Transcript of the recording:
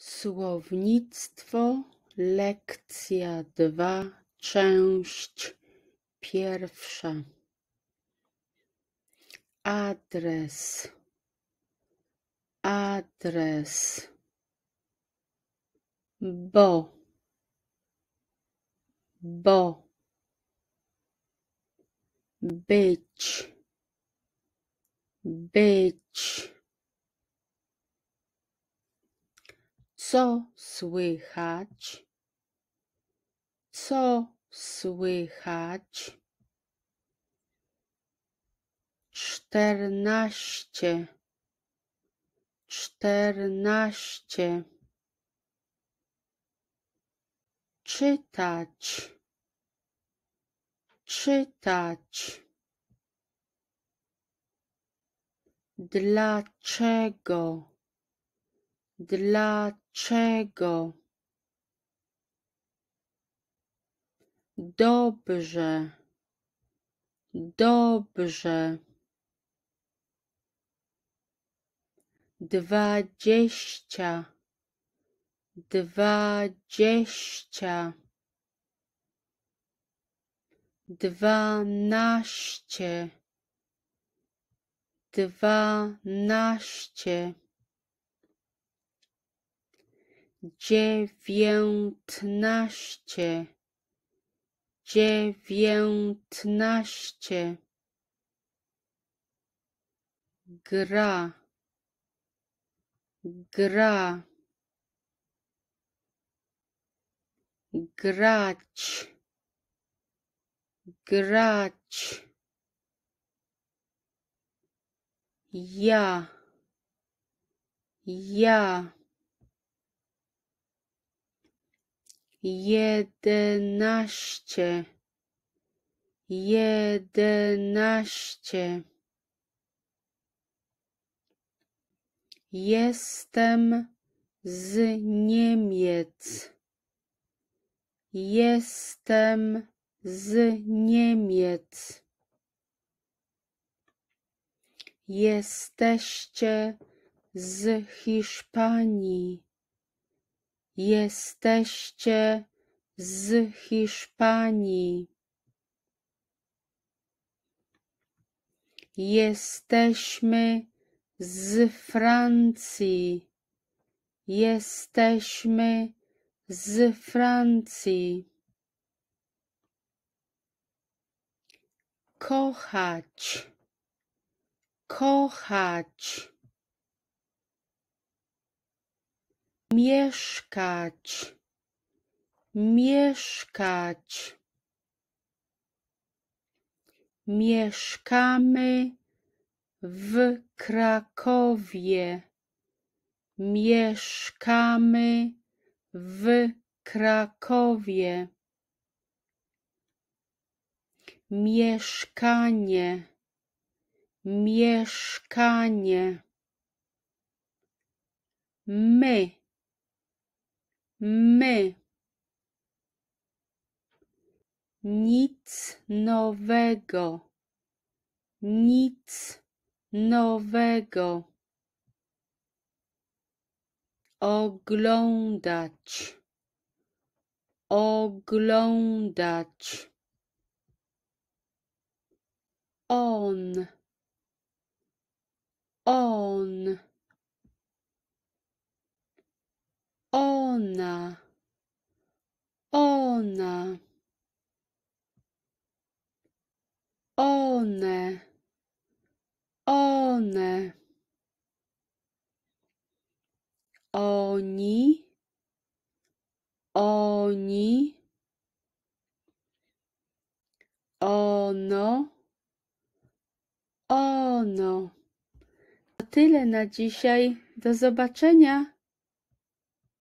Słownictwo, lekcja 2, część 1. Adres, adres, bo, być, być. Co słychać? Co słychać? 14, 14. Czytać, czytać. Dlaczego? Dlaczego? Dobrze, dobrze. 20, 20. 12, 12. 19, 19. Gra, gra. Grać, grać. Ja, ja. 11, 11. Jestem z Niemiec. Jestem z Niemiec. Jesteście z Hiszpanii. Jesteście z Hiszpanii. Jesteśmy z Francji. Jesteśmy z Francji. Kochać, kochać. Mieszkać, mieszkać. Mieszkamy w Krakowie. Mieszkamy w Krakowie. Mieszkanie, mieszkanie. My, my. Nic nowego, nic nowego. Oglądać, oglądać. On, on. Ona, ona. One, one. Oni, oni. Ono, ono. To tyle na dzisiaj. Do zobaczenia.